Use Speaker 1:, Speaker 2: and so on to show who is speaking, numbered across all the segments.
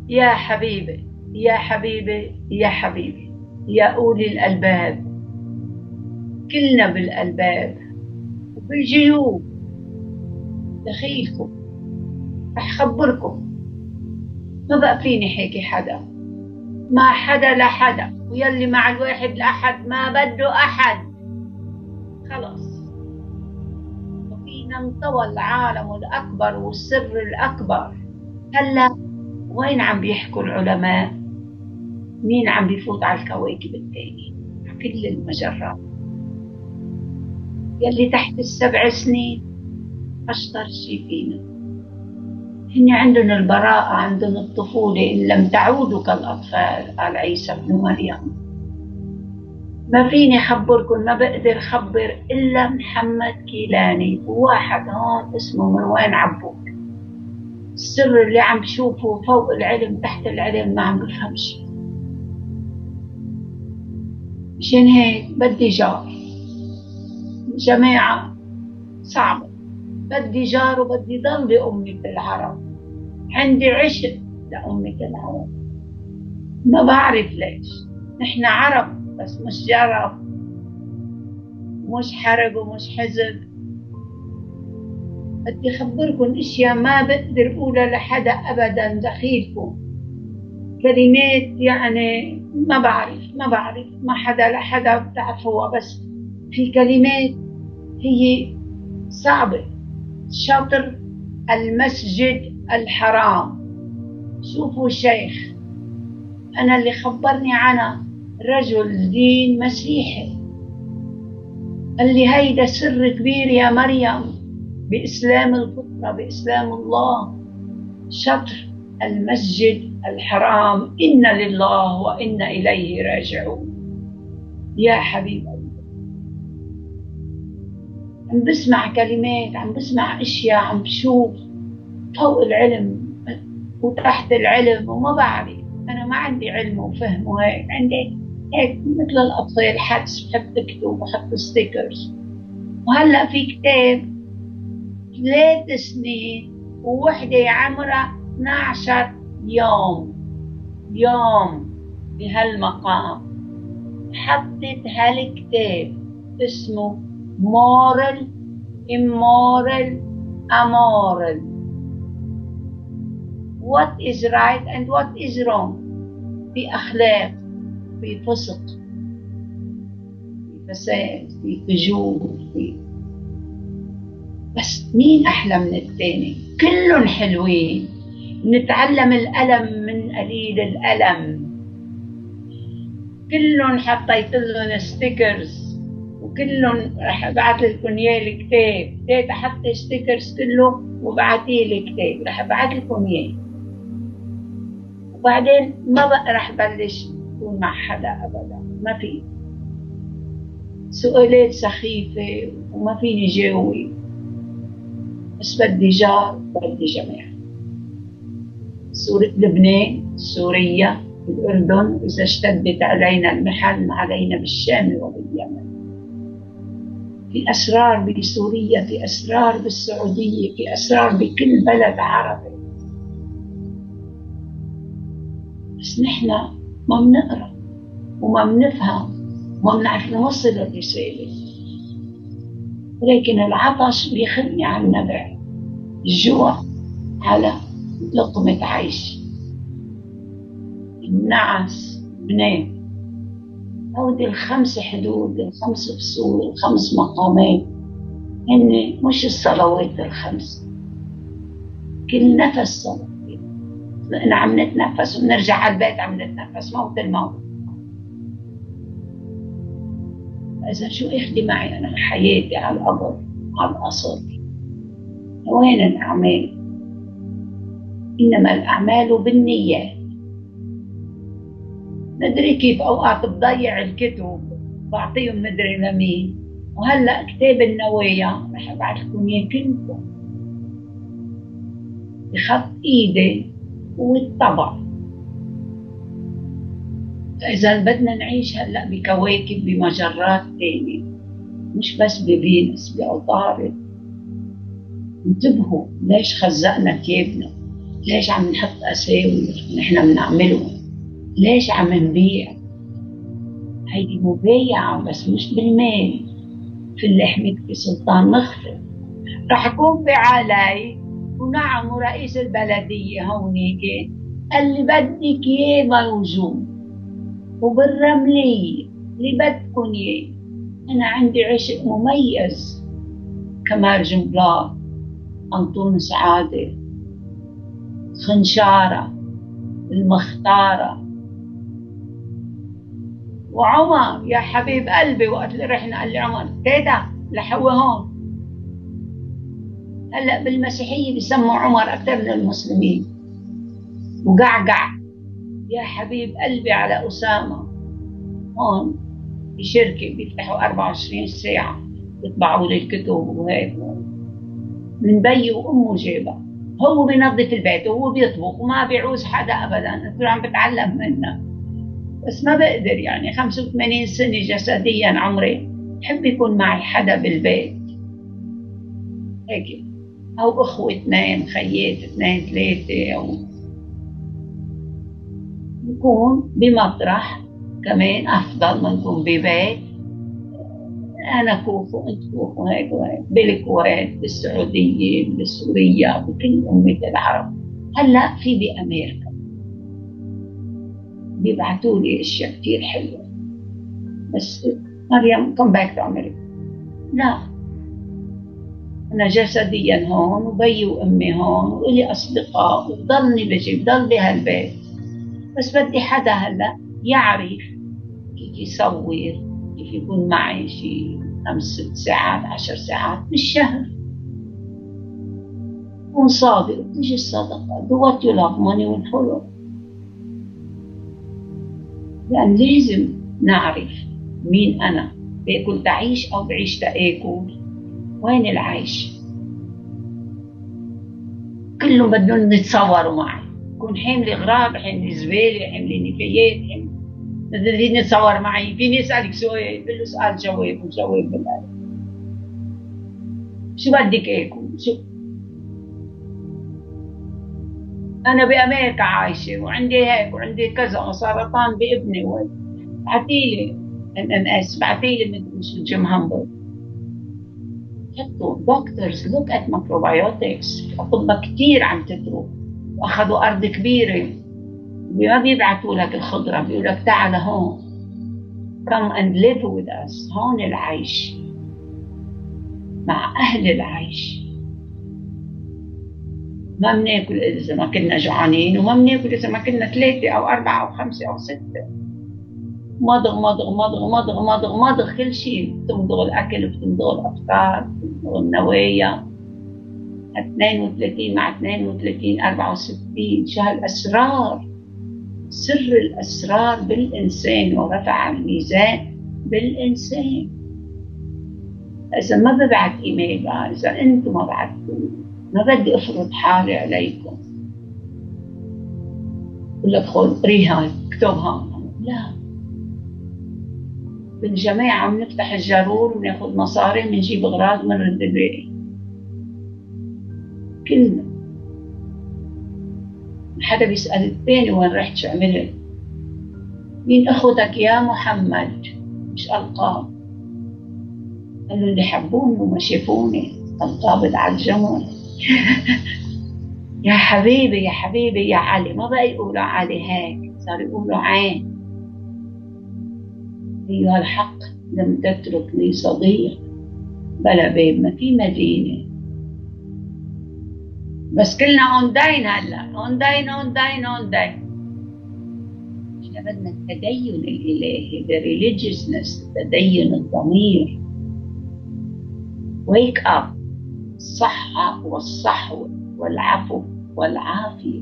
Speaker 1: يا حبيبي، يا حبيبي، يا حبيبي، يا أولي الألباب، كلنا بالألباب وبالجيوب. دخيلكم رح خبركم، ما بقى فيني حكي حدا، ما حدا لحدا، ويلي مع الواحد لأحد ما بده أحد. خلص، وفينا انطوى العالم الأكبر والسر الأكبر. هلا وين عم بيحكوا العلماء؟ مين عم بيفوت على الكواكب التانية؟ على كل المجرات. يلي تحت ال7 سنين أشطر شي فينا. هن عندهم البراءة، عندهم الطفولة، إن لم تعودوا كالأطفال قال عيسى بن مريم. ما فيني خبركم، ما بقدر خبر إلا محمد كيلاني، وواحد هون اسمه مروان عبود. السر اللي عم بشوفه فوق العلم تحت العلم ما عم بفهم شي. مشان هيك بدي جار. جماعة صعبة. بدي جار وبدي ضل بأمة العرب. عندي عشق لأمة العرب، ما بعرف ليش. نحن عرب بس مش جرب، مش حرب ومش حزب. بدي أخبركم أشياء ما بقدر أقولها لحدا أبدا. دخيلكم كلمات يعني ما بعرف ما حدا لحدا بتعرفوها، بس في كلمات هي صعبة. شطر المسجد الحرام. شوفوا شيخ أنا اللي خبرني عنه، رجل دين مسيحي، قال لي هيدا سر كبير يا مريم بإسلام الفطرة، بإسلام الله. شطر المسجد الحرام، إنا لله وإنا إليه راجعون. يا حبيب قلبي، عم بسمع كلمات، عم بسمع أشياء، عم بشوف فوق العلم وتحت العلم، وما بعرف. أنا ما عندي علم وفهم، وهيك عندي هيك مثل الأطفال حدس، بحب أكتب وبحط ستيكرز. وهلأ في كتاب 3 سنين ووحدة عمرها 12 يوم بهالمقام حطت هالكتاب اسمه moral immoral amoral. what is right and what is wrong. في أخلاق، في فسق، في فساد، في فجور، في بس مين أحلى من التاني؟ كلهم حلوين. نتعلم الألم من قليل الألم. كلهم حطيت لهم ستيكرز، وكلهم رح ابعث لكم اياه الكتاب. تيتا حطي ستيكرز كله وبعتي لي الكتاب، رح ابعث لكم اياه. وبعدين ما بقى رح بلش اكون مع حدا ابدا، ما في سؤالات سخيفة وما فيني جاوب. بس بدي جار، بدي جماعة. لبنان، سوريا، الأردن، إذا اشتدت علينا المحن علينا بالشام وباليمن. في أسرار بسوريا، في أسرار بالسعودية، في أسرار بكل بلد عربي. بس نحن ما بنقرأ وما بنفهم وما بنعرف نوصل الرسالة. لكن العطش بيخلني عن النبع، الجوع على لقمة عيش، النعس بنام. هودي ال5 حدود، ال5 فصول، ال5 مقامات، هن مش الصلوات ال5. كل نفس صلاة، لأن عم نتنفس وبنرجع على البيت عم نتنفس موت الموت. إذا شو أخدي معي أنا حياتي على القبر، على الأصل؟ وين الأعمال؟ إنما الأعمال بالنيات. ندري كيف أوقات بضيع الكتب بعطيهم مدري لمين. وهلأ كتاب النوايا رح أبعث لكم إياه كلكم بخط إيدي والطبع. فإذا بدنا نعيش هلأ بكواكب، بمجرات تانية، مش بس بفينوس، بعطارد. انتبهوا ليش خزقنا تيابنا، ليش عم نحط أساور نحن بنعمله؟ ليش عم نبيع؟ هيدي مبايعة بس مش بالمال. في اللي حميك في سلطان مخفي. رح أكون في علي ونعم رئيس البلدية هونيك اللي بدك إياه موجود، وبالرملية اللي بدكن إياه. أنا عندي عشق مميز، كمال جنبلاط، أنطون سعادة، خنشارة، المختارة، وعمر يا حبيب قلبي. وقت اللي رحنا قال لي عمر تيتا لحوي هون. هلا بالمسيحية بيسموا عمر أكثر من المسلمين. وقعقع يا حبيب قلبي على أسامة هون بشركة بيفتحوا 24 ساعة بيطبعوا لي الكتب وهيك. من بي وأمه جايبها. هو بينظف البيت وهو بيطبخ وما بيعوز حدا أبدا. قلت له عم بتعلم منه بس ما بقدر، يعني 85 سنة جسديا عمري، بحب يكون معي حدا بالبيت هيك، أو أخوة اثنين، خيات اثنين ثلاثة، أو نكون بمطرح كمان أفضل ما نكون ببيت. أنا كوف وأنت كوف وهيك وهيك، بالكويت، بالسعودية، بسوريا، بكل أمة العرب. هلا في بأمريكا بيبعتوا لي أشياء كثير حلوة. بس مريم come back to أمريكا. لا، أنا جسديا هون وبي وأمي هون وإلي أصدقاء وبضلني بجي بضل بهالبيت. بس بدي حدا هلا يعرف كيف يصور، كيف يكون معي شي 5 6 ساعات 10 ساعات بالشهر. كون صادق وتجي الصدقة. do what you love money will follow. لأن لازم نعرف مين أنا. باكل تعيش أو بعيش تآكل؟ وين العيش؟ كلهم بدهم يتصوروا معي. كون حامل اغراض، حامل زباله، حامل نفايات، بدهم يتصور معي. فيني اسالك سؤال؟ بقول له سؤال جواب وجواب بالقلب. شو بدك اكل؟ شو انا بامريكا عايشه وعندي هيك وعندي كذا وسرطان بابني وهيك. بعتيلي MMS، بعتيلي مدري شو جيم همبرغ. حطوا دكتورز لوك ات ماكروبيوتكس. اطباء كثير عم تترك واخذوا ارض كبيره. ما بيبعتوا لك الخضره، بيقول لك تعال هون come and live with us. هون العيش مع اهل العيش. ما بناكل اذا ما كنا جوعانين، وما بناكل اذا ما كنا 3 أو 4 أو 5 أو 6. مضغ مضغ مضغ مضغ مضغ مضغ كل شيء. بتمضغ الاكل، بتمضغ الافكار، بتمضغ النوايا. 32 مع 32 64. شو هالاسرار؟ سر الاسرار بالانسان ورفع الميزان بالانسان. اذا ما ببعت ايميل، اذا انتم ما بعتوا، ما بدي افرض حالي عليكم. بقول لك خذ قريها اكتبها. لا، بالجماعة عم نفتح الجارور وناخذ مصاري، بنجيب اغراض ونرد الباقي. كلنا. حدا بيسأل الثاني وين رحت شو عملت؟ مين اخوتك يا محمد؟ مش القاب. قالوا اللي حبوني وما شافوني القابض على الجمل. يا حبيبي يا حبيبي يا علي. ما بقى يقولوا علي هيك، صار يقولوا عين. أيها الحق لم تترك لي صديق بلا باب. ما في مدينة. بس كلنا اون داين. هلا اون داين اون داين اون داين. احنا بدنا التدين الالهي، the religiousness، تدين الضمير. wake up. الصحة والصحوة والعفو والعافية.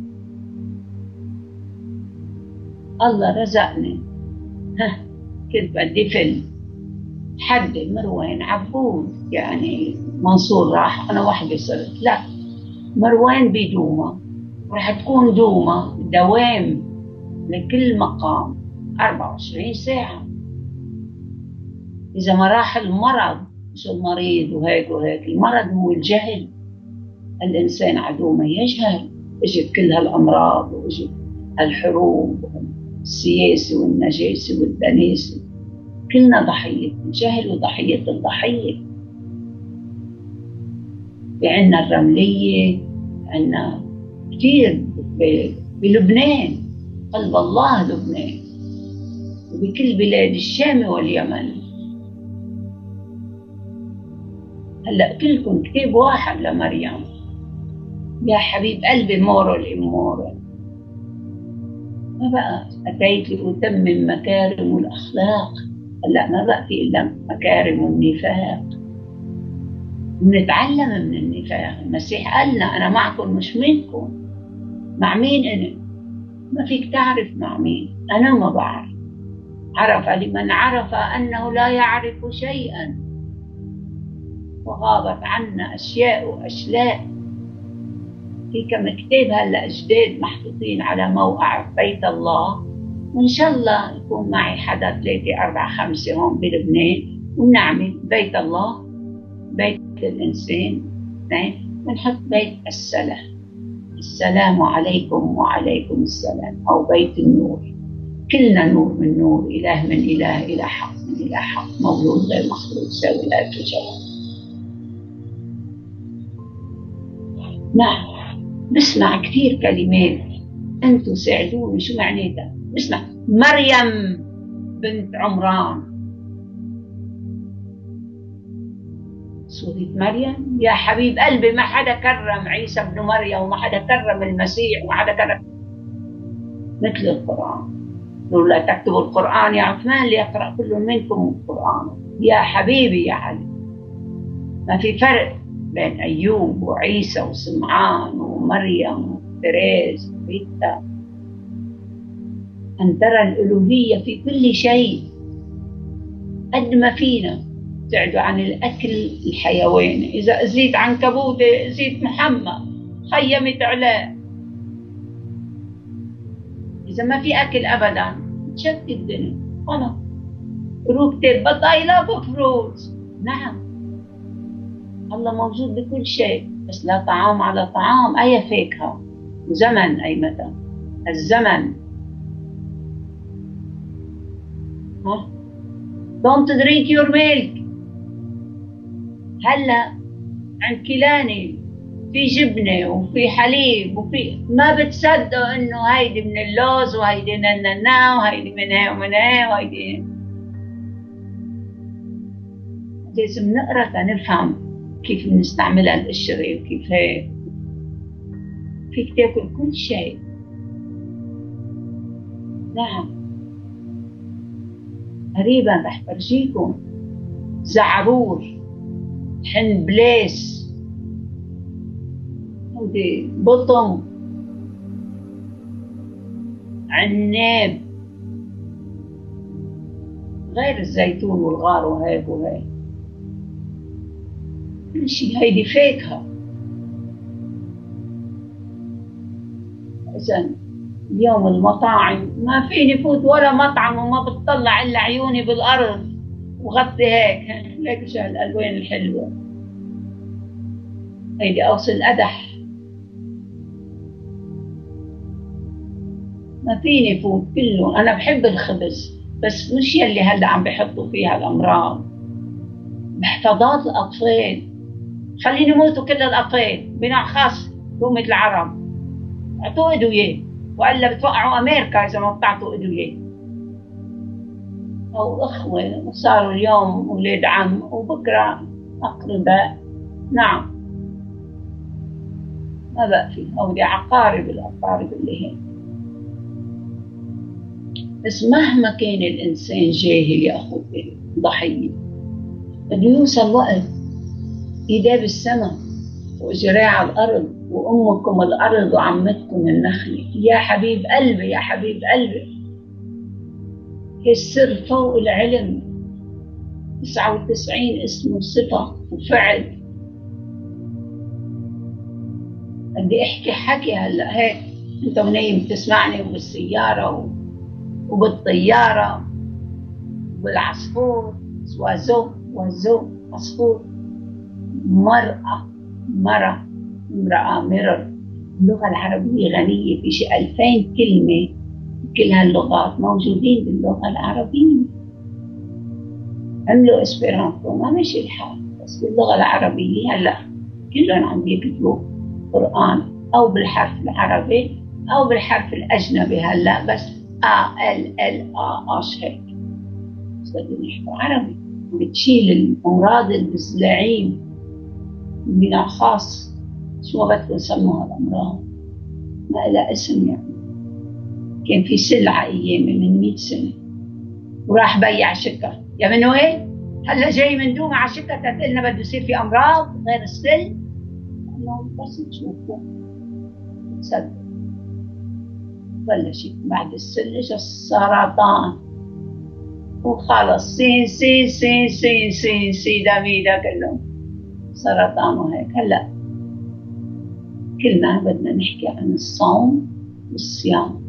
Speaker 1: الله رزقني. كنت بدي فيلم حد مروان عبود، يعني منصور راح أنا وحدي صرت. لا، مروان بدومة، ورح تكون دومة دوام لكل مقام 24 ساعة. إذا ما راح المرض، مش المريض وهيك وهيك. المرض هو الجهل. الإنسان عدو ما يجهل. اجت كل هالامراض واجت الحروب والسياسه والنجاسه والدناسه، كلنا ضحيه الجهل وضحيه الضحيه. في عنا الرمليه، عنا كثير بلبنان، قلب الله لبنان، وبكل بلاد الشام واليمن. هلا كلكم كتاب واحد لمريم، يا حبيب قلبي مورو الامورو. ما بقى اتيت لاتمم مكارم الاخلاق. هلا ما بقى في الا مكارم النفاق، بنتعلم من النفاق. المسيح قالنا انا معكم مش منكم. مع مين انا؟ ما فيك تعرف مع مين. انا ما بعرف. عرف لمن عرف انه لا يعرف شيئا، وغابت عنا اشياء واشلاء. في كم كتاب هلا جداد محطوطين على موقع بيت الله، وان شاء الله يكون معي حدا 3 4 5 هون بلبنان، ونعمل بيت الله، بيت الانسان، بنحط بيت السلام. السلام عليكم وعليكم السلام، او بيت النور. كلنا نور من نور، اله من اله، الى حق من الى حق، مولود غير مخلوق، ساوي لا تجاوز. نعم، بسمع كثير كلمات، انتوا ساعدوني شو معناتها. بسمع مريم بنت عمران، صورة مريم. يا حبيب قلبي ما حدا كرم عيسى ابن مريم، وما حدا كرم المسيح، وما حدا كرم مثل القرآن. لولا تكتبوا القرآن يا عثمان ليقرأ كل منكم القرآن. يا حبيبي يا علي، ما في فرق بين أيوب وعيسى وسمعان ومريم وتريز وبيتا. أن ترى الألوهية في كل شيء. قد ما فينا ابتعدوا عن الأكل الحيواني. إذا أزيت عنكبوتة أزيت محمد، خيمت عليه. إذا ما في أكل أبدا تشتت الدنيا خلاص. ركبت بطايلة بفروت. نعم، الله موجود بكل شيء، بس لا طعام على طعام. أي فاكهة زمن، أي متى الزمن. Don't drink your milk. هلا عند كيلاني في جبنة وفي حليب وفي، ما بتصدقوا انه هيدي من اللوز وهيدي من النعناع وهيدي من هي ومن هي وهيدي. لازم نقرا تنفهم كيف بنستعملها القشرة وكيف هيك. فيك تاكل كل شيء. نعم، قريبا رح فرجيكم زعرور، حنبلاس، ودي بطم، عناب، غير الزيتون والغار وهيك وهيك. كل شيء هيدي فاكهة. إذن اليوم المطاعم ما فيني فوت ولا مطعم وما بتطلع إلا عيوني بالأرض وغطي هيك ليك شو هالألوان الحلوة. هيدي قوس القدح، ما فيني فوت كله. أنا بحب الخبز، بس مش يلي هلا عم بحطوا فيها الأمراض. محفظات الأطفال، خليني يموتوا كل الأطفال بنوع خاص تومة العرب. اعطوا أدوية، وإلا بتوقعوا أمريكا إذا ما بتعطوا أدوية. أو إخوة وصاروا اليوم أولاد عم وبكرة أقرباء. نعم، ما بقى في هودي عقارب، الأقارب اللي هي. بس مهما كان الإنسان جاهل يا أخوتي ضحية، بده يوصل وقت إيديه بالسما وإجريه على الأرض، وأمكم الأرض وعمتكم النخلة. يا حبيب قلبي يا حبيب قلبي، السر فوق العلم. 99 اسمه صفة وفعل. بدي احكي حكي هلا هيك انت ونايم بتسمعني، وبالسيارة وبالطيارة وبالعصفور، وزو عصفور، مرأة، امرأة، مرر، اللغة العربية غنية، في شي 2000 كلمة، كل هاللغات موجودين باللغة العربية. عملوا اسبرانتو ما مشي الحال، بس باللغة العربية هلا كلهم عم يكتبوا قرآن أو بالحرف العربي أو بالحرف الأجنبي هلا، بس ALLA هيك، بس بدهم يحكوا عربي. بتشيل الأمراض الزلاعين من خاص، شو ما بدكم سموها الأمراض، ما لها اسم يعني. كان في سلعة أيام من 100 سنة وراح بيع شكر، يا من وين؟ هلا جاي من دوما على شكر تقلنا بده يصير في أمراض غير السل؟ إنه بس تشوفوا تصدق بلشت بعد السل اجى السرطان، وخلص سين سين سين سين سين سيدا ميدا كلهم سرطان وهيك. هلا كل ما بدنا نحكي عن الصوم والصيام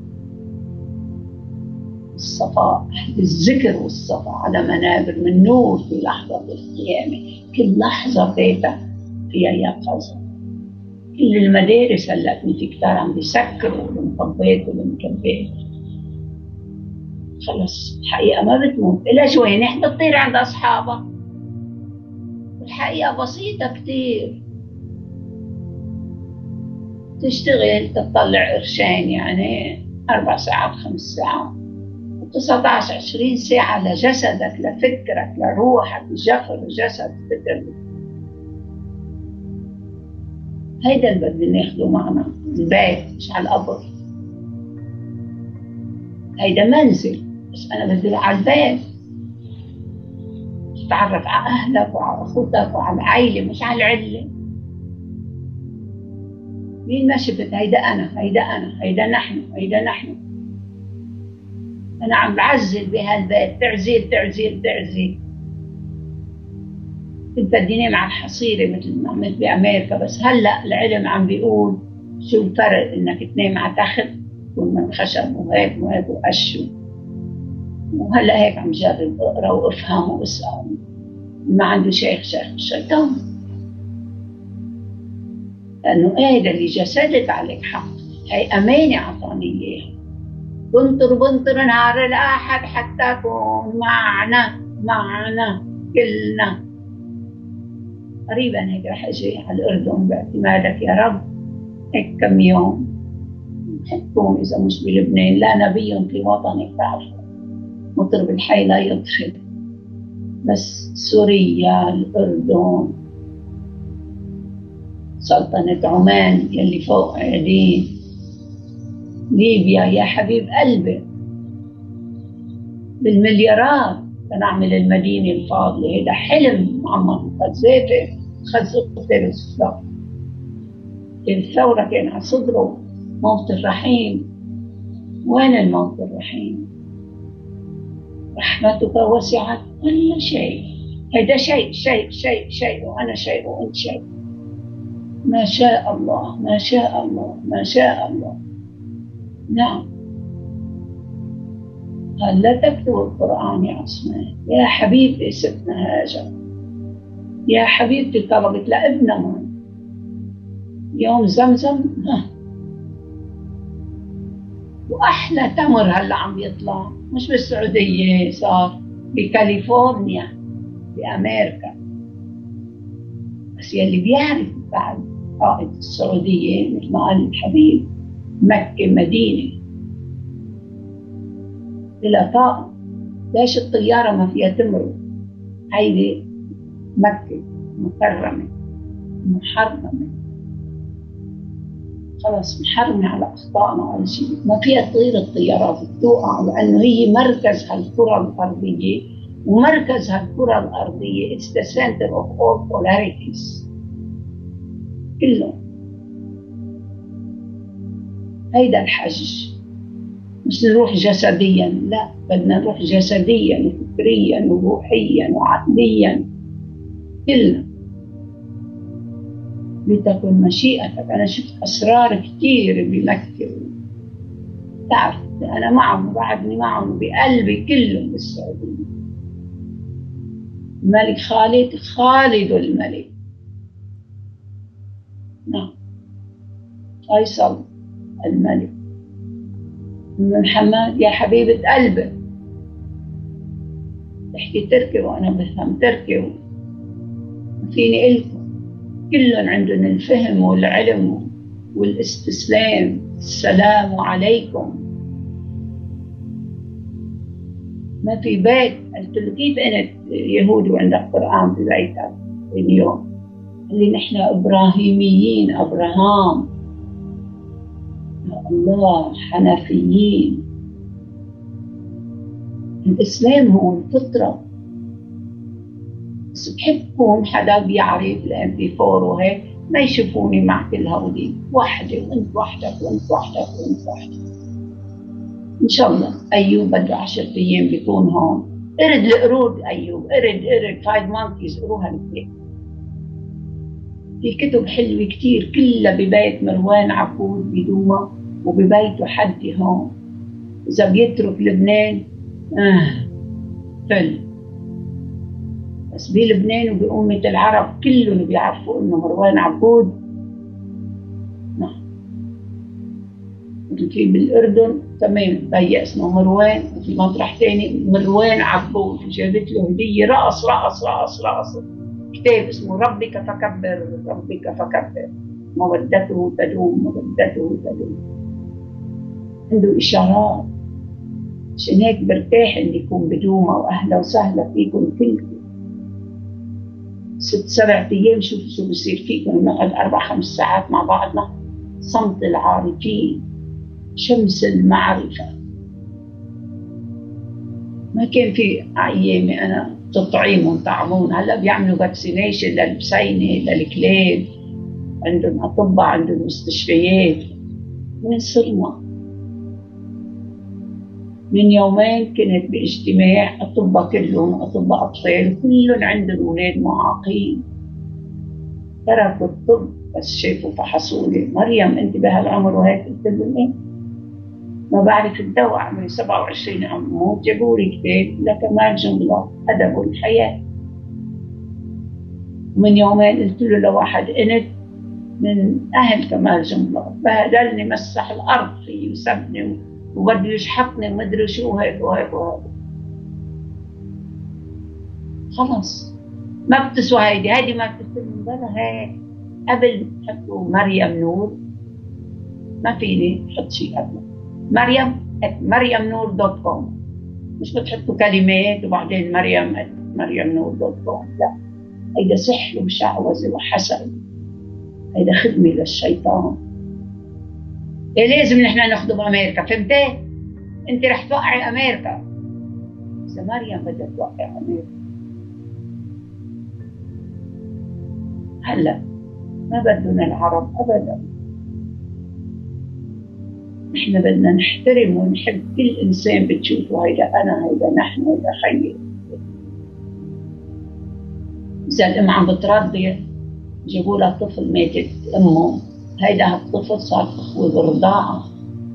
Speaker 1: والصفاء، الذكر والصفاء على منابر من نور في لحظة القيامة، كل لحظة بيتها فيها يقظة. كل المدارس هلا في كتار عم بيسكروا المطبات والمكبات، خلص الحقيقة ما بتموت إلا شوي نحن بتطير عند أصحابها. الحقيقة بسيطة كتير، تشتغل تطلع قرشين يعني 4 ساعات 5 ساعات، 19 20 ساعة لجسدك لفكرك لروحك، جفر جسد فكر. هيدا اللي بدنا ناخده معنا البيت، مش على القبر. هيدا منزل بس أنا بدي على البيت، تتعرف على أهلك وعلى أخوتك وعلى العيلة مش على العلة. مين ما شفت هيدا أنا، هيدا أنا، هيدا نحن، هيدا نحن. أنا عم بعزل بهالبيت، تعزيل تعزيل تعزيل. كنت بدي نام على الحصيرة مثل ما عملت بأمريكا، بس هلأ العلم عم بيقول شو الفرق إنك تنام على تخت ومن خشب وهيك وهيك وقش. وهلأ هيك عم جرب أقرأ وأفهم وأسأل. ما عنده شيخ الشيطان، لأنه هيدا اللي جسدت عليك حق، هي أمانة عطاني إياها. بنطر بنطر نهار الأحد حتى تكون معنا كلنا. قريبا هيك رح اجي على الاردن باعتمادك يا رب، هيك كم يوم حتكون اذا مش بلبنان. لا نبي في وطنك تعرفوا، مطرب الحي لا يطرب. بس سوريا، الاردن، سلطنة عمان يلي فوق قاعدين، ليبيا يا حبيب قلبي بالمليارات لنعمل المدينة الفاضلة. هذا حلم معمر خزيفة بالسلام. الثورة كان على صدره موت الرحيم. وين الموت الرحيم؟ رحمتك وسعت كل شيء. هذا شيء وأنا شيء وأنت شيء. ما شاء الله ما شاء الله ما شاء الله. نعم. هلا تكتب القرآن يا عثمان، يا حبيبتي ستنا هاجر، يا حبيبتي طلبت لابنها ماء يوم زمزم. واحلى تمر هلا عم بيطلع مش بالسعوديه، صار بكاليفورنيا بامريكا. بس يلي بيعرف بعد قائد السعوديه مثل ما قال الحبيب، مكه مدينه بلا طاقه. ليش الطياره ما فيها تمر؟ هيدي مكه مكرمه محرمه، خلص محرمة على أخطائنا وعلى شيء. ما فيها تطير الطيارات بتوقع، لأنه هي مركز هالكرة الأرضية، ومركز هالكرة الأرضية it's the center of all polarities كله. هيدا الحج مش نروح جسديا، لا بدنا نروح جسديا وفكريا وروحيا وعقليا كلنا. لتكن مشيئتك. أنا شفت أسرار كتير بمكة، تعرف أنا معهم بعدني معهم بقلبي كلهم بالسعودية. الملك خالد الملك. نعم. فيصل الملك. أم محمد يا حبيبة قلبي، تحكي تركي وأنا بفهم تركي فيني إلكم كلهم عندهم الفهم والعلم والاستسلام. السلام عليكم. ما في بيت. قلت له كيف أنت يهودي وعندك قرآن في بيتك اليوم؟ قال لي نحن إبراهيميين، أبراهام. يا الله، حنفيين. الإسلام هو الفطرة. بس بحبكم حدا بيعرف الام بي 4 وهيك ما يشوفوني مع كل هودي وحده، وانت وحدك وانت وحدك وانت وحدك. ان شاء الله ايوب بده 10 ايام بيكون هون. ارد القرود ايوب، ارد 5 مونكيز، قروها الكتاب. في كتب حلوه كثير كلها ببيت مروان عبود بدوما، وببيته حدي هون. اذا بيترك لبنان فل. بس بلبنان وبأمة العرب كلهم بيعرفوا انه مروان عبود. نعم. في بالاردن تمام بي اسمه مروان، وفي مطرح ثاني مروان عبود. جابت له هديه رقص رقص رقص رقص كتاب اسمه ربك فكبر، ربك فكبر، مودته تدوم، مودته تدوم. عنده اشارات. عشان هيك برتاح اني يكون بدومه، واهلا وسهلا فيكم كلكم. 6 7 أيام شوفوا شو بصير فيكم. نقعد 4 5 ساعات مع بعضنا. صمت العارفين، شمس المعرفة. ما كان في أيامي أنا تطعيم وطعمون. هلا بيعملوا فاكسينيشن للبسينة للكلاب، عندهم أطباء، عندهم مستشفيات. وين صرنا؟ من يومين كنت باجتماع أطباء كلهم أطباء أطفال، كلهم عندهم أولاد معاقين. تركوا الطب بس شافوا فحصوا لي مريم أنت بهالعمر وهيك. قلت لهم إيه؟ ما بعرف الدواء. عمري 27 عم موت. جابوا لي كتاب لكمال جنبلاط أدب الحياة. ومن يومين قلت له لواحد أنت من أهل كمال جنبلاط، بهدلني مسح الأرض فيه وسبني وبده يشحطني ومدري شو هيك وهيك وهيك. خلص ما بتسوى هيدي ما بتسوى من برا هيك. قبل حطوا مريم نور، ما فيني حط شيء قبل مريم نور دوت كوم. مش بتحطوا كلمات وبعدين مريم نور دوت كوم. لا، هيدا سحر وشعوذة وحسد. هيدا خدمة للشيطان. إيه لازم نحن نخدم أمريكا؟ فهمتي؟ أنت رح توقعي أمريكا إذا مريم بدها توقع أمريكا. هلا ما بدنا العرب أبدا. نحن بدنا نحترم ونحب كل إنسان بتشوفه. هيدا أنا، هيدا نحن، هيدا خيي. إذا الأم عم بترضع جابوا لها طفل ماتت أمه، هيدا الطفل صار أخوه بالرضاعة.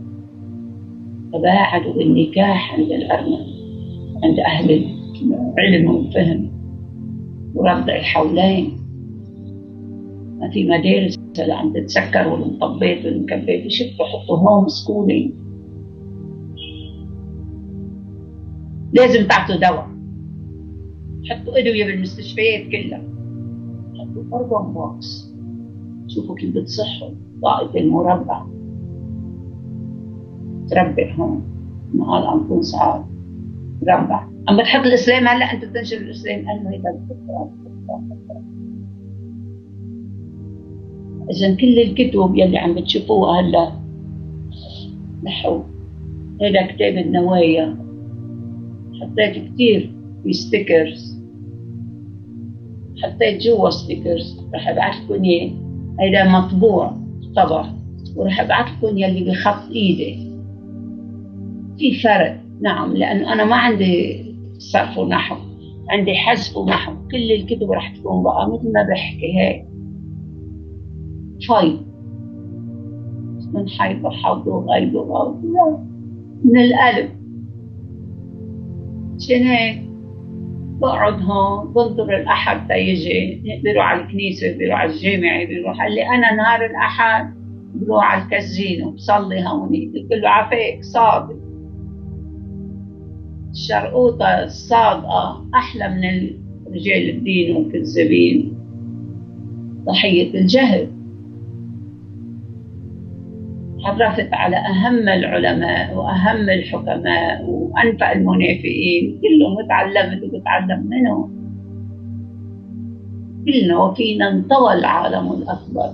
Speaker 1: تباعدوا النكاح عند الأرنب، عند أهل العلم والفهم ورضع الحولين. ما في مدارس اللي عم تتسكر والمطبات والمكبات. يشوفوا حطوا هوم سكولينج. لازم تعطوا دواء. حطوا أدوية بالمستشفيات كلها. حطوا أربن بوكس. شوفوا كيف بتصحوا. طاقة المربع تربع هون. نهار عم تكون صعب تربع. عم بتحط الإسلام. هلا أنت بتنشر الإسلام. أنا هيدا الفكرة. إذن كل الكتب يلي عم بتشوفوها هلا نحو. هيدا كتاب النوايا. حطيت كتير في ستيكرز. حطيت جوا ستيكرز رح ابعثلكم اياه. هيدا مطبوع طبع، ورح ابعثلكم يلي بخط ايدي. في فرق نعم، لانه انا ما عندي صرف ونحو، عندي حذف ونحو. كل الكتب رح تكون بقى مثل ما بحكي هيك فايض من حيث حظ وغيب وغوث من القلب. عشان هيك بقعد هون بنطر الأحد تيجي. بيروح على الكنيسة، بيروح على الجامعة، بيروح. قال لي أنا نهار الأحد بروح على الكازينو بصلي هوني، قلت له عفيك صادق. الشرقوطة الصادقة أحلى من رجال الدين والكذابين ضحية الجهل. تعرفت على أهم العلماء وأهم الحكماء وأنفع المنافقين، كلهم تعلمت وبتعلم منهم كلنا، وفينا انطوى العالم الأكبر.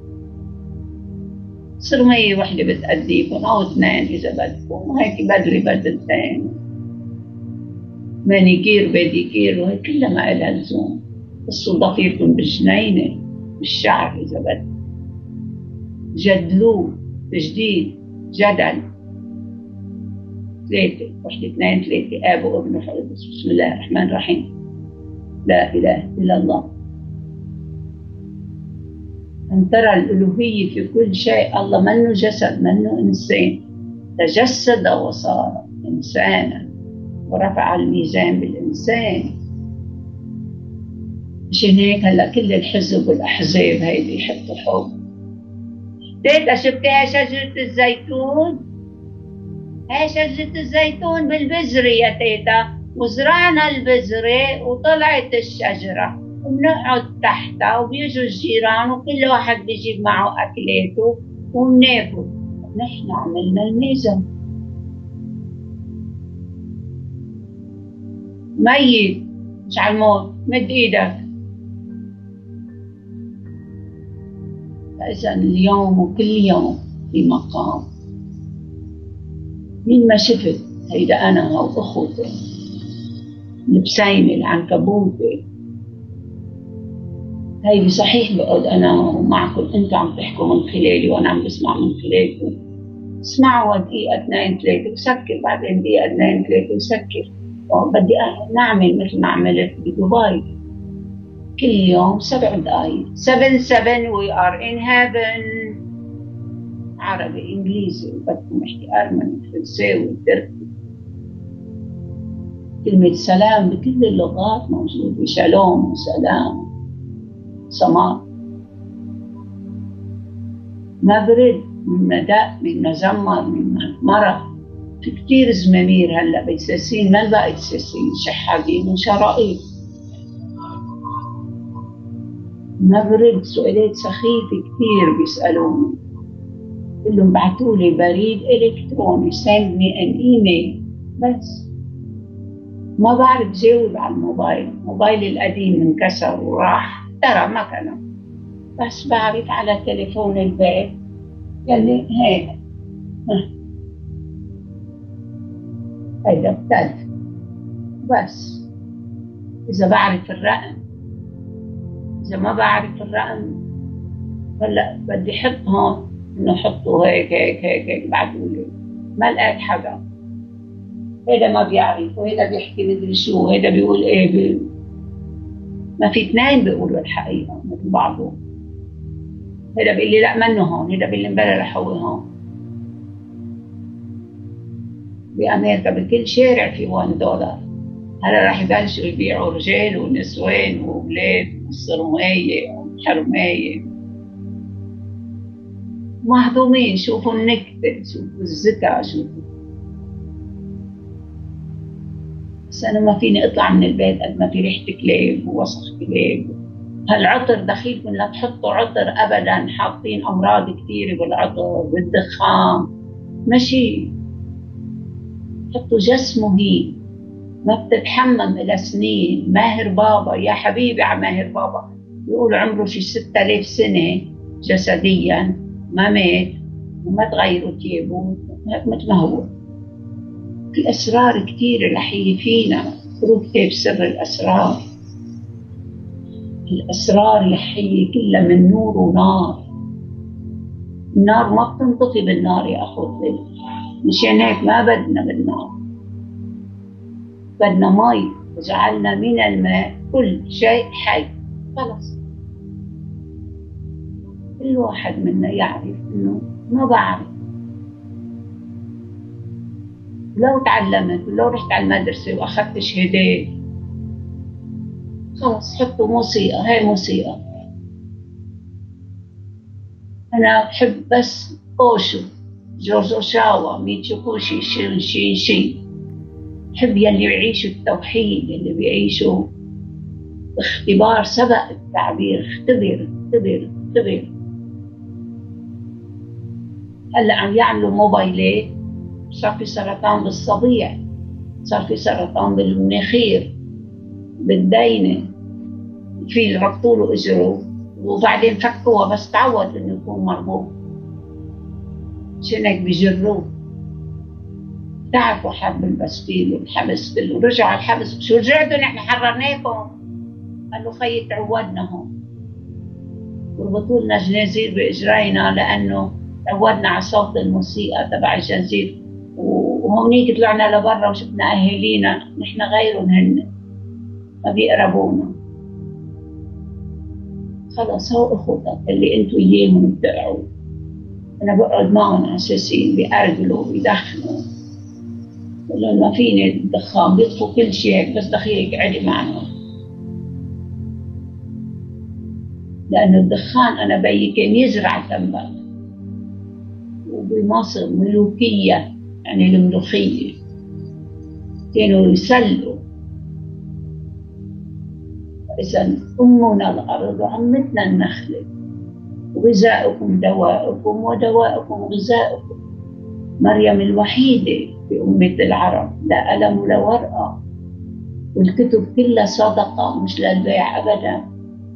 Speaker 1: صرمية وحدة بتأديكم أو اثنين إذا بدكم، وهيك بدري بدلتين، مانيكير بيديكير، وهي كلها ما إلها لزوم. قصوا ضفيركم بالجنينة بالشعر إذا بدكم، جدلوه تجديد جدل. ثلاثة، وحدة اثنين ثلاثة، آب وابن وحدث. بسم الله الرحمن الرحيم. لا إله إلا الله. أن ترى الألوهية في كل شيء. الله منه جسد، منه إنسان، تجسد وصار إنسانا ورفع الميزان بالإنسان. مشان هيك هلا كل الحزب والأحزاب هيدي يحطوا حب. تيتا شفتي شجرة الزيتون؟ هاي شجرة الزيتون بالبذرة يا تيتا، وزرعنا البذرة وطلعت الشجرة، وبنقعد تحتها وبيجوا الجيران وكل واحد بيجيب معه أكلاته وبناكل. نحن عملنا الميزة. ميت مش على الموت، مد ايدك. فإذا اليوم وكل يوم في مقام. مين ما شفت هيدا أنا أو أخوتي البسيمة العنكبوتة، هيدي صحيح بقعد أنا ومعكم، أنتوا عم تحكوا من خلالي وأنا عم بسمع من خلالكم. اسمعوا دقيقة اثنين ثلاثة وسكر، بعدين دقيقة اثنين ثلاثة وسكر. بدي نعمل مثل ما عملت بدبي كل يوم 7 دقايق. 7 we are in heaven. عربي إنجليزي، بدكم احكي أرمني فرنساوي تركي. كلمة سلام بكل اللغات موجودة، شالوم وسلام سمار. ما برد من مداء من مزمر من مرض. في كتير زمامير هلا بيساسين، ما بقى يساسين، شحادين وشرائط. ما برد سؤالات سخيفة كتير بيسألوني، كلهم بعتولي بريد إلكتروني send me an email، بس ما بعرف جاوب على الموبايل. موبايلي القديم انكسر وراح ترى مكانه، بس بعرف على تليفون البيت يلي هيك هيدا ابتد. بس إذا بعرف الرقم، إذا ما بعرف الرقم هلا بدي حط هون إنه حطوا هيك هيك هيك هيك. بعتولي ما لقيت حدا، هيدا ما بيعرف وهيدا بيحكي مدري شو، هيدا بيقول ايه ما في اثنين بيقولوا الحقيقة مثل بعضهم. هيدا بيقول لي لا منه هون، هيدا بيقول لي امبارح هو هون. بأمريكا بكل شارع في $1. هلا رح يبلشوا يبيعوا رجال ونسوان وأولاد وصرماية وحرماية مهضومين. شوفوا النكتة، شوفوا الذكاء، شوفوا. بس أنا ما فيني أطلع من البيت قد ما في ريحة كلاب ووسخ كلاب. هالعطر دخيلكم لا تحطوا عطر أبدا، حاطين أمراض كثيرة بالعطر بالدخان. ماشي، حطوا جسمه هي ما بتتحمم إلى سنين. ماهر بابا يا حبيبي على ماهر بابا، بيقول عمره شي 6000 سنة جسديا، ما مات وما تغيروا تيابه مثل ما هو. في أسرار كثيرة رح يجي فينا. اقروا كتاب سر الأسرار. الأسرار الحية كلها من نور ونار. النار ما بتنطفي بالنار يا أخوتي، مشان هيك ما بدنا بالنار، بدنا مي. وجعلنا من الماء كل شيء حي. خلص كل واحد منا يعرف إنه ما بعرف. لو تعلمت ولو رحت على المدرسة وأخذت شهادات، خلص حطوا موسيقى. هاي موسيقى، أنا بحب بس أوشو، جورج أوشاوا، ميتسوكوشي شي. بحب يلي بيعيشوا التوحيد، يلي بيعيشوا اختبار سبق التعبير. اختبر اختبر اختبر. هلا عم يعملوا موبايلات، صار في سرطان بالصبيع، صار في سرطان بالمناخير، بالدينة، في اللي ربطوا له اجره وبعدين فكوها بس تعود انه يكون مربوط، عشان هيك بيجروه. تعرفوا حرب البستيل والحبس، ورجعوا على الحبس، شو رجعتوا نحن حررناكم؟ قالوا خيي تعودنا هون، وربطوا لنا جنازير باجرينا لانه تعودنا على صوت الموسيقى تبع الجنزير، وهونيك طلعنا لبرا وشفنا اهالينا نحن غيرهم، هن ما بيقربونا. خلص هو اخوتك اللي انتوا اياهم بتقعوا، انا بقعد معهم على اساسين بيأرجلوا بيدخنوا، بقول لهم ما فيني الدخان، بيطفوا كل شيء هيك بس دخيلك عدي معنا، لانه الدخان انا بيي كان يزرع تنبل، وبمصر ملوكيه يعني الملوخيه كانوا يسلوا. اذا امنا الارض وعمتنا النخله، غذاؤكم دوائكم ودوائكم غذاؤكم. مريم الوحيدة في أمة العرب لا قلم ولا ورقة، والكتب كلها صدقة مش للبيع أبدا.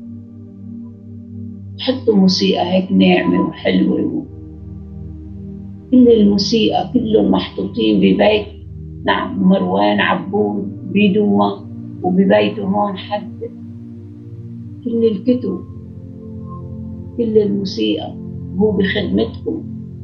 Speaker 1: حطوا موسيقى هيك ناعمة وحلوة، كل الموسيقى كلهم محطوطين ببيت نعم مروان عبود بيدوما، وببيته هون حد كل الكتب كل الموسيقى، هو بخدمتكم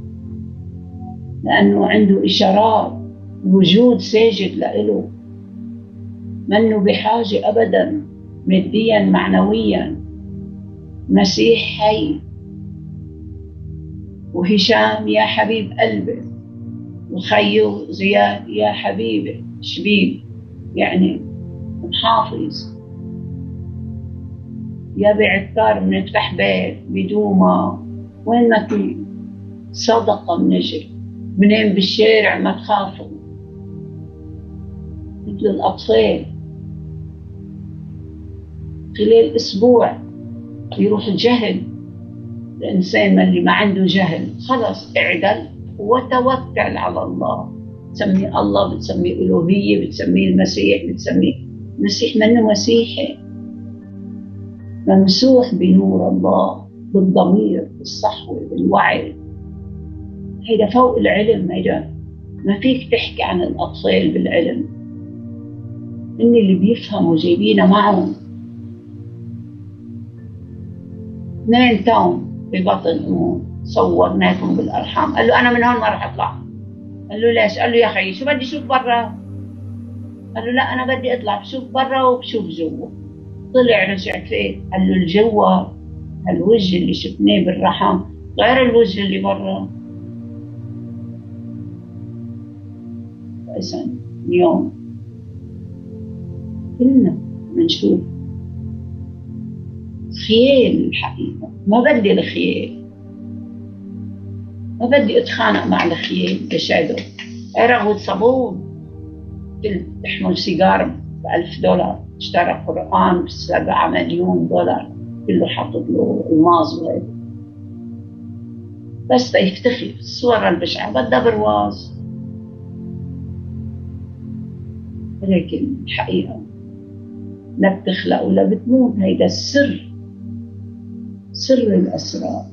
Speaker 1: لأنه عنده إشارات وجود ساجد لإله، منه بحاجة أبدا ماديا معنويا. مسيح حي. وهشام يا حبيب قلبي، وخيو زياد يا حبيبي شبيب يعني محافظ. يا بعكار بنفتح بيت بدوما، وين ما في صدقة بنجي، بنام بالشارع ما تخافوا مثل الأطفال. خلال أسبوع يروح الجهل، الإنسان اللي ما عنده جهل خلص اعدل وتوكل على الله. تسمي الله، بتسميه ألوهية، بتسميه المسيح، بتسميه المسيح منه مسيحي، ممسوح بنور الله، بالضمير، بالصحوة، بالوعي. هيدا فوق العلم، هيدا ما فيك تحكي عن الأطفال بالعلم، إن اللي بيفهموا جايبينا معهم. 2 تاون ببطن أمه صورناكم بالأرحام. قال له أنا من هون ما راح أطلع. قال له ليش؟ قال له يا خيي شو بدي شوف برا؟ قال له لا أنا بدي أطلع بشوف برا وبشوف جوا. طلع رجع فين؟ قال له الجوا هالوجه اللي شفناه بالرحم غير الوجه اللي برا. إذا اليوم كلنا بنشوف خيال الحقيقة. ما بدي الخيال، ما بدي اتخانق مع الخيال بشادو. رغوة صابون كنت تحمل سيجار ب$1000، اشترى قرآن ب$7 مليون، كله حاطط له الماظ وهيك بس تيفتخر. الصورة البشعة بدها برواز، ولكن الحقيقة لا بتخلق ولا بتموت. هيدا السر، سر الأسرار.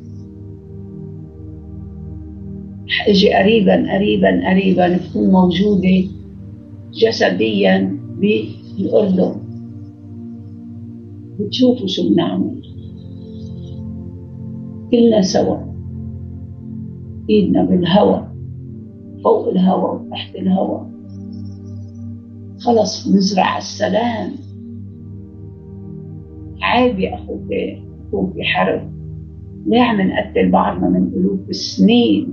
Speaker 1: اجي قريبا قريبا قريبا بتكون موجودة جسديا بالأردن، بتشوفوا شو بنعمل كلنا سوا، ايدنا بالهواء، فوق الهواء وتحت الهواء. خلص نزرع السلام. عيب يا أخوتي نكون في حرب، ليه عم نقتل بعضنا من قلوب السنين؟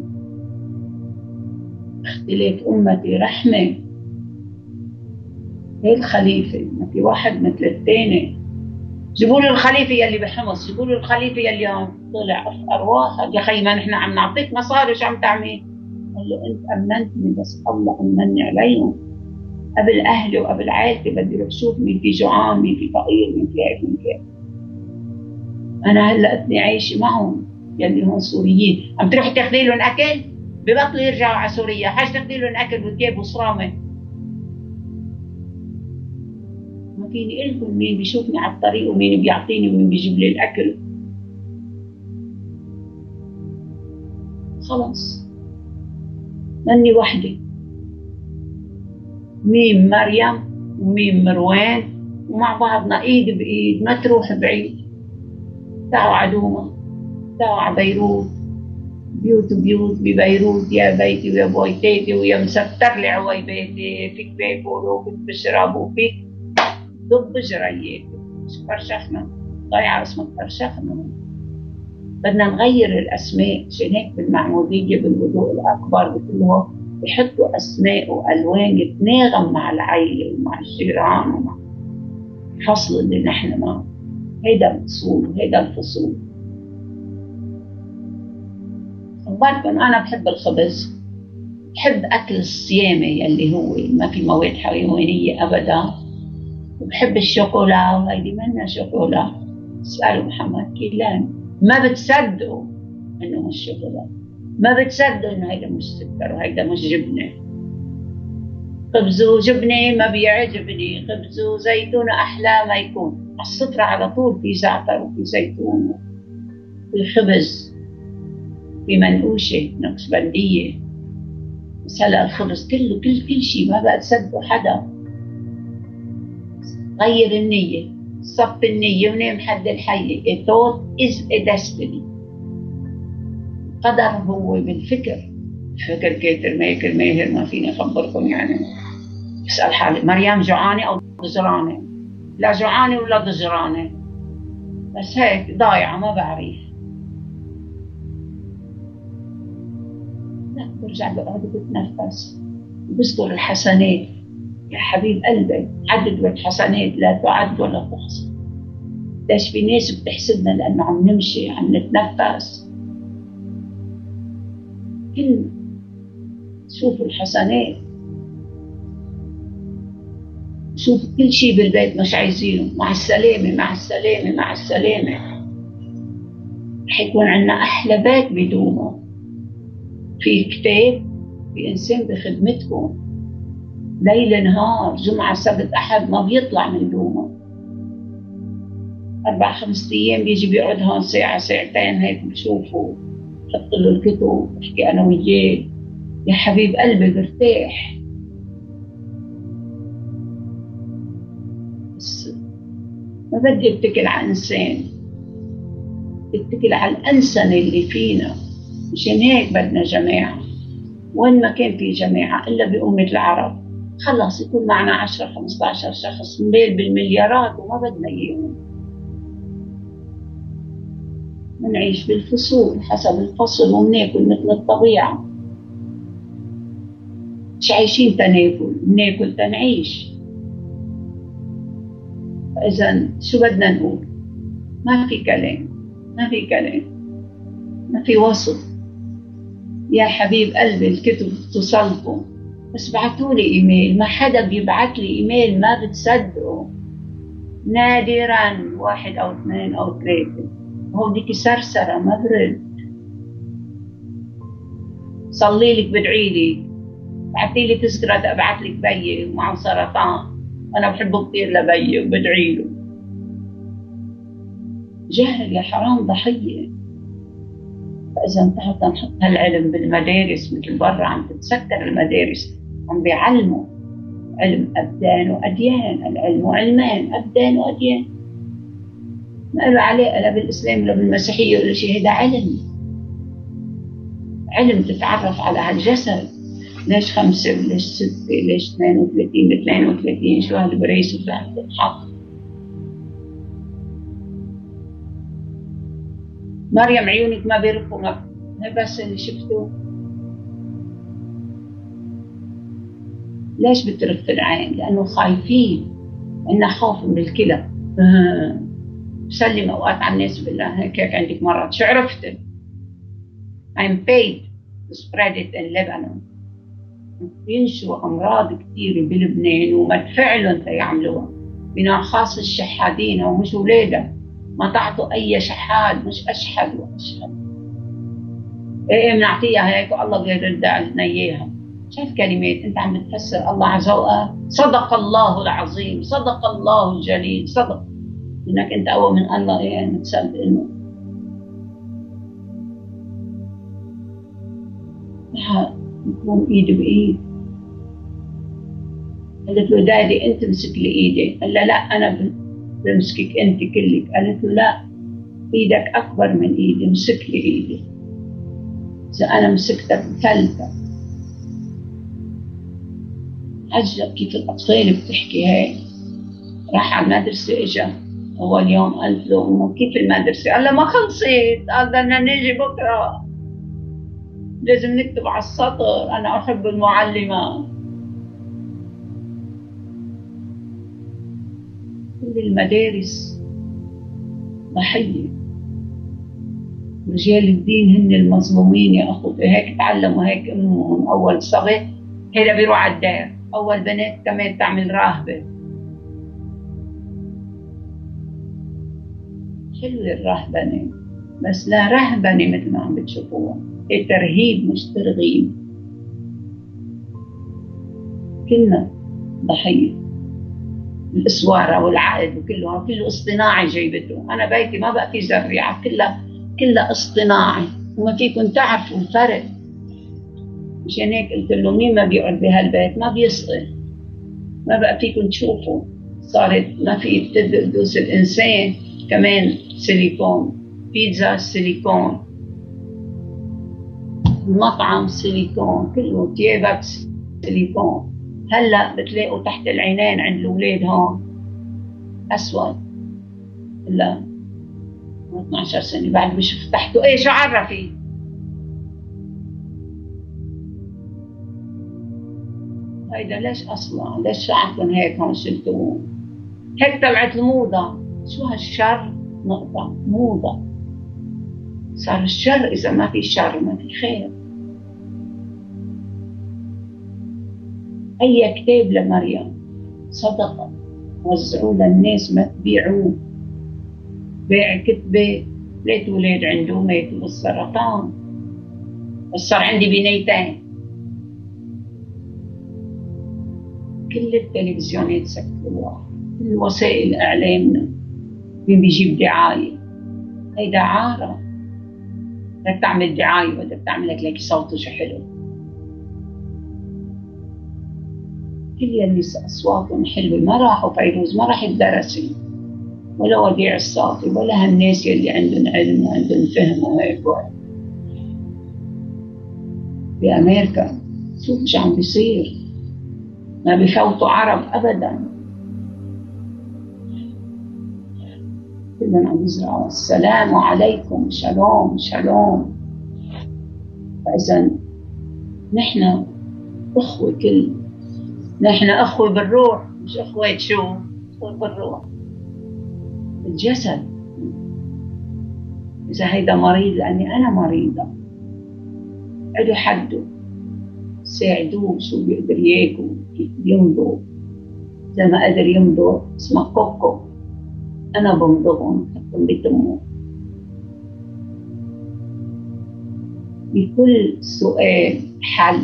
Speaker 1: اختلاف أمتي رحمة. هي الخليفة ما في واحد مثل الثاني، جيبوا له الخليفه يلي بحمص، جيبوا له الخليفه يلي هون. طلع افقر واحد. يا خي ما نحن عم نعطيك مصاري، شو عم تعمل؟ قال له انت امنتني بس الله امنني عليهم، قبل اهلي وقبل عائلتي بدي اروح شوف مين في جوعان، مين في فقير، مين في هيك، مين في هيك. انا هلا اتني عايشه معهم يلي هون سوريين، عم تروحي تاخذي لهم اكل ببطلوا يرجعوا على سوريا، حاج تاخذي لهم اكل وثياب وصرامه. ما فيني اقول لكم مين بيشوفني على الطريق ومين بيعطيني ومين بيجيب لي الاكل. خلص مني وحدي، ميم مريم وميم مروان، ومع بعضنا ايد بايد ما تروح بعيد. تعوا عدوما، تعوا على بيروت، بيوت بيوت ببيروت، يا بيتي ويا بويتيتي ويا مسكر لي عويبيتي، فيك بيقولوا وفيك بشرب وفيك ضب جرياتي. مش فرشخنا ضيع اسمك فرشخنا. بدنا نغير الاسماء، عشان هيك بالمعموديه بالوضوء الاكبر بكله بحطوا اسماء والوان تتناغم مع العيله ومع الجيران ومع الفصل اللي نحن معه. هيدا الفصول وهيدا الفصول. خبركم انا بحب الخبز، بحب اكل الصيامه يلي هو ما في مواد حيوانيه ابدا، وبحب الشوكولا، وهيدي منا شوكولا. اسالوا محمد كيلان ما بتصدقوا انه مش شوكولا، ما بتصدقوا انه هيدا مش سكر وهيدا مش جبنه. خبز وجبنه ما بيعجبني، خبز وزيتون احلى ما يكون. على السفره على طول في زعتر وفي زيتون، في خبز، في منقوشه نقشبنديه. بس هلا الخبز كله كل شيء ما بقى تصدقوا حدا. غير النية، صف النية ونام حد الحية. A thought is a destiny. قدر هو بالفكر. الفكر كاتر ماكر ماهر ما فيني أخبركم يعني. اسأل حالي مريم جوعانة أو ضجرانة؟ لا جوعانة ولا ضجرانة، بس هيك ضايعة ما بعرف. لا برجع بقعد بتنفس وبذكر الحسنات. يا حبيب قلبي عدد الحسنات لا تعد ولا تحصى. ليش في ناس بتحسدنا لأنه عم نمشي عم نتنفس؟ كل شوفوا الحسنات، شوفوا كل شيء بالبيت مش عايزينه. مع السلامة مع السلامة مع السلامة. رح يكون عنا أحلى بيت بدومه. في كتاب، في إنسان بخدمتكم ليل نهار جمعة سبت أحد ما بيطلع من دومه. 4-5 أيام بيجي بيقعد هون ساعة ساعتين هيك بشوفه، بحط له الكتب بحكي أنا وياه. يا حبيب قلبي برتاح. بس ما بدي اتكل على إنسان، اتكل على الأنسنة اللي فينا. مشان هيك بدنا جماعة. وين ما كان في جماعة إلا بأمة العرب خلص يكون معنا 10-15 شخص نبيل بالمليارات وما بدنا إياهم. منعيش بالفصول حسب الفصل ومناكل مثل الطبيعة. مش عايشين تناكل، بناكل تنعيش. فإذا شو بدنا نقول؟ ما في كلام، ما في كلام، ما في وصف. يا حبيب قلبي الكتب توصلكم، بس بعتوا لي ايميل. ما حدا بيبعت لي ايميل ما بتصدقوا. نادرا 1 أو 2 أو 3. هوديك سرسرة ما برد. صلي لك بدعي لي، بعتي لي تذكرة ابعت لك بيي ومعه سرطان، انا بحبه كثير لبيي وبدعي له. جهل يا حرام ضحية. فإذا انتهت نحط هالعلم بالمدارس، مثل برا عم تتسكر المدارس، عم بيعلموا علم أبدان وأديان. العلم علمان أبدان وأديان. ما له علاقة لا بالإسلام ولا بالمسيحية ولا شيء. هذا علم، علم تتعرف على هالجسد. ليش 5 وليش 6 ليش 32 32 شو هالبريس اللي بتتحط. مريم عيونك ما بيرفوا، ما بس اللي شفته. ليش بترف العين؟ لأنه خايفين. عندنا خوف من الكلى. بسلم أوقات على الناس بالله هيك عندك مرض، شو عرفت؟ I'm paid to spread it in Lebanon. بينشروا أمراض كثيرة بلبنان ومدفع لهم تيعملوها، بنوع خاص الشحادين ومش ولادها، ما تعطوا أي شحاد، مش أشحد وأشحد. إيه بنعطيها هيك والله بيرد لنا إياها. شايف كلمات أنت عم بتفسر الله عز وجل، صدق الله العظيم، صدق الله الجليل، صدق إنك أنت أقوى من الله. إيه أنا تصدق إنه نكون إيد بإيد. قالت له دادي أنت امسك لي إيدي. قال لا أنا بمسكك أنت كلك. قالت له لا، إيدك أكبر من إيدي، امسك لي إيدي، إذا أنا مسكتك بفلتك. عجب كيف الأطفال بتحكي هيك. راح على المدرسة، إجا أول يوم قالت له إنه كيف المدرسة؟ قال له ما خلصت، قال بدنا نيجي بكرة، لازم نكتب على السطر أنا أحب المعلمة. كل المدارس ضحية، رجال الدين هن المظلومين يا أخوتي. هيك تعلموا هيك أمهم أول صغير، هيدا بيروح على الدار. أول بنات كمان تعمل راهبة. حلوة الرهبنة، بس لا رهبنة مثل ما عم بتشوفوها، هي ترهيب مش ترغيب. كلنا ضحية الاسواره والعقد وكله اصطناعي جايبته. انا بيتي ما بقى في زريعه، كلها اصطناعي، وما فيكم تعرفوا الفرق. مشان هيك قلت له مين ما بيقعد بهالبيت ما بيسقي، ما بقى فيكم تشوفوا. صارت ما في تدوس الانسان كمان سيليكون، بيتزا سيليكون، المطعم سيليكون، كله تيابك سيليكون. هلا بتلاقوا تحت العينين عند الاولاد هون اسود. لا 12 سنه بعد بشوف تحته ايه، شو عرفي؟ هيدا ليش اصلا؟ ليش شعركم هيك هون شلتوه؟ هيك طلعت الموضه. شو هالشر؟ نقطه موضه. صار الشر، اذا ما في شر ما في خير. أي كتاب لمريم صدقة وزعوه للناس، ما تبيعوه. بيع كتبة 3 أولاد عنده ماتوا بالسرطان، بس صار عندي بنيتين. كل التلفزيونات سكروها، كل وسائل إعلامنا مين بيجيب دعاية. هيدا عارة، بدك تعمل دعاية بدك تعمل لك صوتك حلو. كل يلي أصواتهم حلوة ما راحوا فيروز، ما راح يدرسوا، ولا وديع الصافي، ولا هالناس يلي عندهم علم وعندهم فهم وهيك. بأمريكا شوف شو عم بيصير، ما بفوتوا عرب أبدا، كلهم عم يزرعوا السلام عليكم، شالوم شالوم. فإذا نحن أخوة، نحن أخوة بالروح، مش أخوة شو؟ أخوة بالروح الجسد. إذا هيدا مريض لأني أنا مريضة، له حده، ساعدوه شو بيقدر ياكل، كيف يمضغ. إذا ما قدر يمضغ اسمه كوكو، أنا بمضغهم حطهم بتمه. بكل سؤال حل،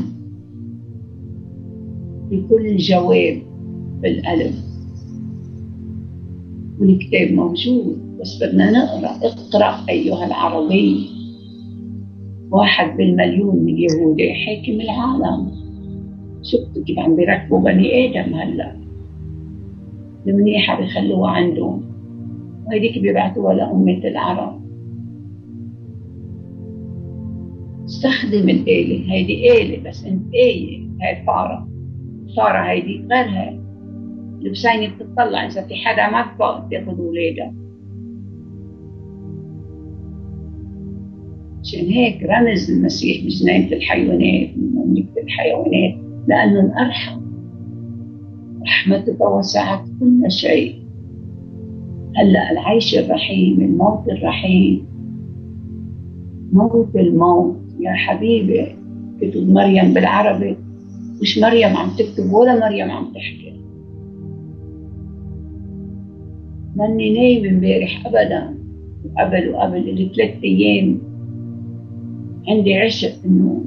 Speaker 1: بكل جواب بالقلب. والكتاب موجود، بس بدنا نقرأ. اقرأ أيها العربي. 1 بالمليون من اليهودي حاكم العالم. شفتوا كيف عم بيركبوا بني آدم هلا، المنيحة بيخلوها عندهم، وهيديك بيبعتوها لأمة العرب. استخدم الآلة، هيدي آلة بس انت آية. هاي فارة هيدي غير هاي. البسينة بتطلع إذا في حدا ما بتاخد ولادها. عشان هيك رمز المسيح بجنينة الحيوانات، من مملكة الحيوانات، لأنه أرحم. رحمتك وسعت كل شيء. هلأ العيش الرحيم، الموت الرحيم، موت الموت يا حبيبي. كتب مريم بالعربي، مش مريم عم تكتب ولا مريم عم تحكي. ماني نايم امبارح ابدا، وقبل اللي 3 ايام عندي عشق انه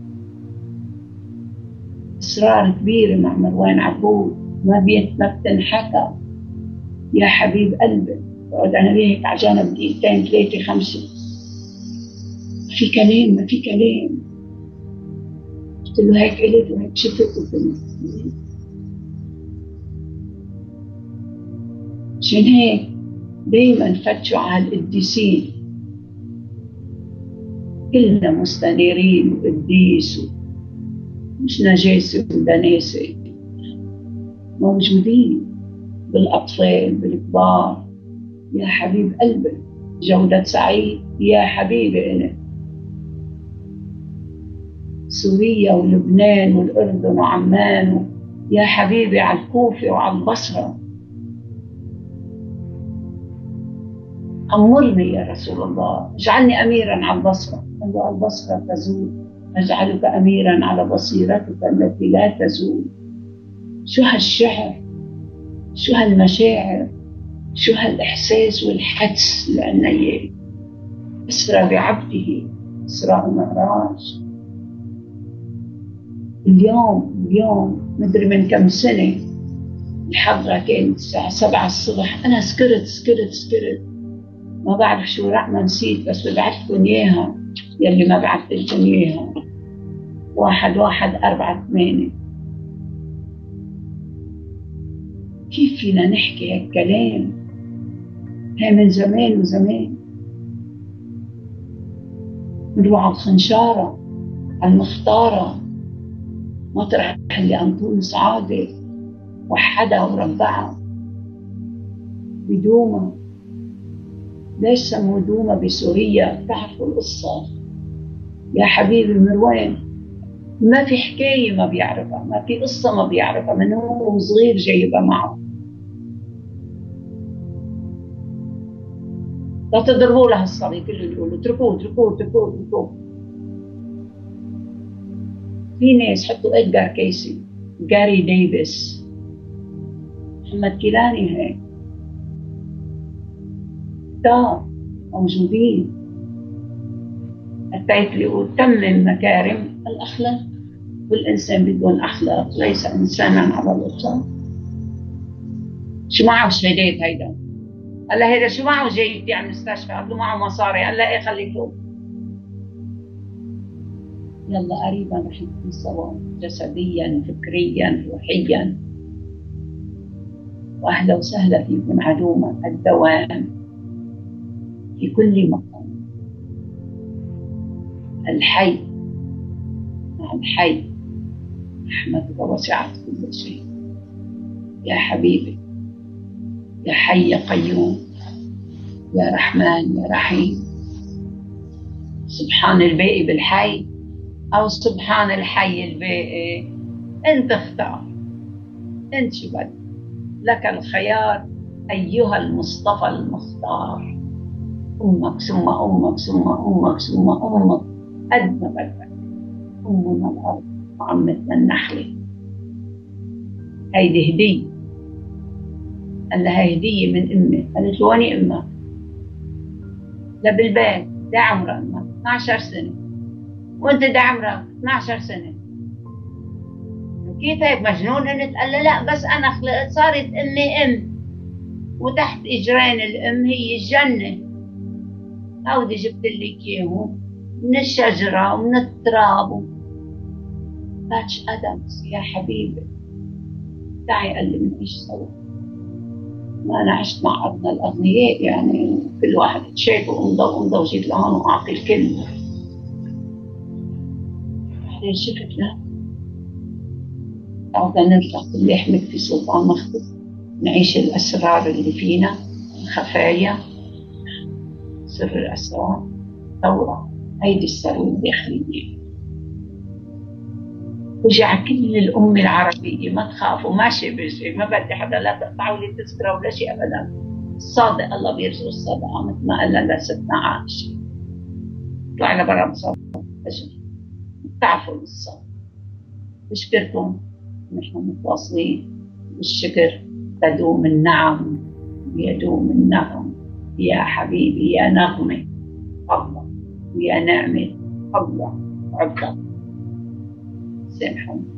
Speaker 1: اسرار كبيره مع مروان عبود ما بتنحكى يا حبيب قلبي. بقعد انا هيك على جنب دقيقتين 3 5، في كلام ما في كلام. قلت له هيك قلت وهيك شفت. قلت له عشان هيك دايما فتشوا على القديسين، كلنا مستنيرين وقديس، مش نجاسة ودناسة، موجودين بالأطفال بالكبار يا حبيب قلبي. جودة سعيد يا حبيبي أنا، سوريا ولبنان والأردن وعمان يا حبيبي، على الكوفة وعلى البصرة. أمرني يا رسول الله، اجعلني أميرا على البصرة. قال له البصرة تزول، أجعلك أميرا على بصيرتك التي لا تزول. شو هالشعر، شو هالمشاعر، شو هالإحساس والحدس لأن أسرى بعبده إسراء معراج. اليوم مدري من كم سنة الحضرة كانت الساعة 7 الصبح، أنا سكرت ما بعرف شو رقم نسيت، بس ببعث لكم إياها يلي ما بعثت لكم إياها. 1148. كيف فينا نحكي هالكلام؟ هي من زمان وزمان. نروح على الخنشارة، على المختارة، مطرح اللي أنطونس عادل وحدها وربعها بدومة. ليش سموا دومة بسوريا؟ بتعرفوا القصة يا حبيبي. مروان ما في حكاية ما بيعرفها، ما في قصة ما بيعرفها، من هو صغير جايبها معه. لا تضربوا له الصبي، كله يقولوا اتركوه. في ناس حطوا إدغار كيسي، جاري ديفيس، محمد كيلاني، هيك كتار موجودين. التايت اللي يقول تمم مكارم الأخلاق، والإنسان بدون أخلاق ليس إنسانا على الإطلاق. شو معه شهادات هيدا؟ هلا هيدا شو معه جاي يدي على المستشفى؟ قال له معه مصاري. هلا ايه خليته. يلا قريبا رح نكون سوا جسديا فكريا روحيا. واهلا وسهلا فيكم عدوما الدوام في كل مكان. الحي مع الحي رحمتك وسعت كل شيء يا حبيبي، يا حي يا قيوم، يا رحمن يا رحيم. سبحان الباقي بالحي أو سبحان الحي الباقي، أنت اختار، أنت شو بدك. لك الخيار أيها المصطفى المختار. أمك ثم أمك ثم أمك ثم أمك قد ما بدك. أمنا الأرض وعمتنا النحلة. هيدي هدية. قال لها هدية من أمي. قالت له وين أمك؟ لا بالبيت. ده عمرها أمك 12 سنة، وأنت ده عمرك 12 سنة. كيف هيك مجنون انت؟ قال لا بس انا خلقت صارت امي وتحت اجرين الام هي الجنه. هودي جبت لك اياهم من الشجره ومن التراب. باتش ادمز يا حبيبي. تعي قال لي بنعيش سوا. ما انا عشت مع ابنا الاغنياء، يعني كل واحد شايفه وامضى وجيت لهون واعطي الكلمه. بعدين شفت لا، عودنا نرجع كل يحمد في سلطان مخطئ، نعيش الأسرار اللي فينا، الخفايا، سر الأسرار، ثورة. هيدي الثروة الداخلية. وجع كل الأمة العربية، ما تخافوا، ماشي بشي، ما بدي حدا لا تقطعوا لي تذكرة ولا شيء أبدا. الصادق الله بيرزق الصدقة مثل ما قال لستنا عائشة. طلعنا برا مصاب أجل بتعرفوا القصة. بشكركم، نحن متواصلين بالشكر. تدوم النعم ويدوم النغم. يا حبيبي يا نغمة الله ويا نعمة الله عبدك سامحوني.